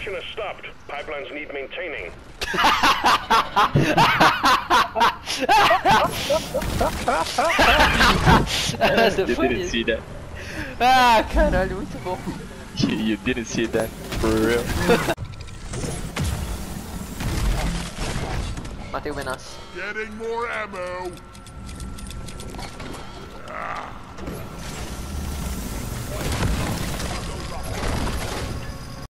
Production has stopped. Pipelines need maintaining. You didn't see that. Ah, caralho, muito bom. You didn't see that, for real. Matei o Menace. Getting more ammo.